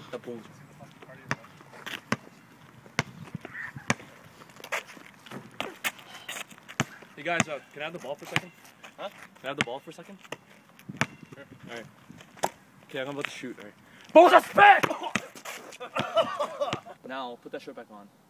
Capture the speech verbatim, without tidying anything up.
The boom. Hey guys, uh, can I have the ball for a second? Huh? Can I have the ball for a second? Sure. Alright. Okay, I'm about to shoot. Alright. BONESAW SPEC! Now, put that shirt back on.